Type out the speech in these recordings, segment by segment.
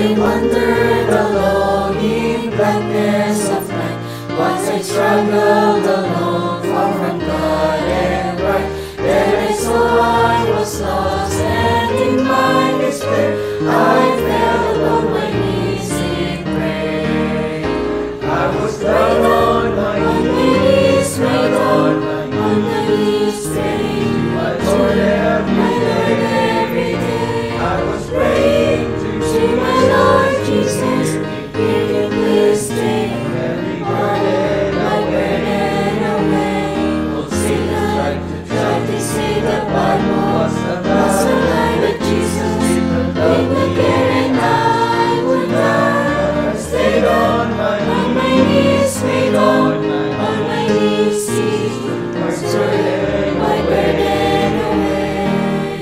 I wandered alone in blackness of night. Once I struggled alone, far from God and right. Then I saw I was lost, and in my despair I fell upon my knees in prayer. I was down on my knees, right on on my knees, praying, my Lord every day. I was praying To my Lord Jesus, hear you please take every my burden away. We'll Sing try to say the Bible was was alive with Jesus. Take the care and I would die. I stayed on my knees, prayed on my knees, see my burden away.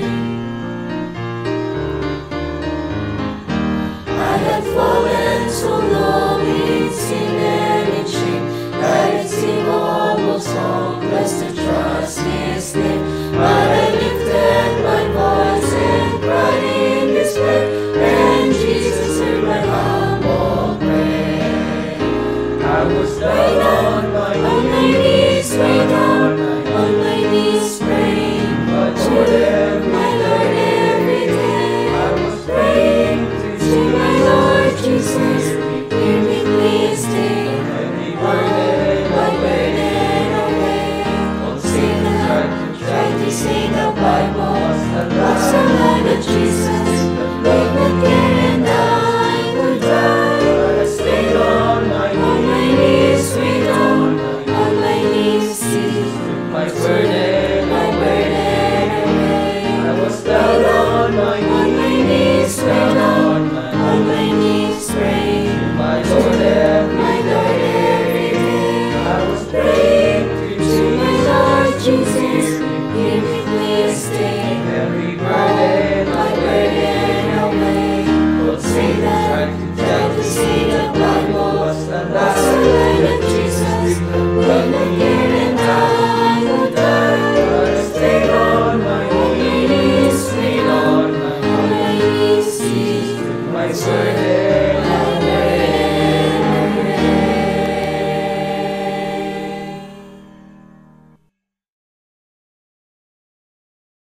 I had fallen so low in sin and in shame that it seemed almost hopeless to trust His name. But I lifted my voice and cried in despair, and Jesus heard my humble prayer. I was down on my knees, right on my knees, praying but to Lord my Lord every day. I was praying To my Lord Jesus, hear me please take every my burden away. Sing try to say the Bible was alive with Jesus. Take the care and I would die. I stayed on my knees, right on my knees, see my burden burden away. I was down on my knees, right on on my knees, praying. my Lord My Lord every day. I was praying To my Lord Jesus, hear me please take every my burden away. Say that, try to say the Bible was alive with Jesus. When the care and I would die. I stayed on my knees, knees on on my knees, see my burden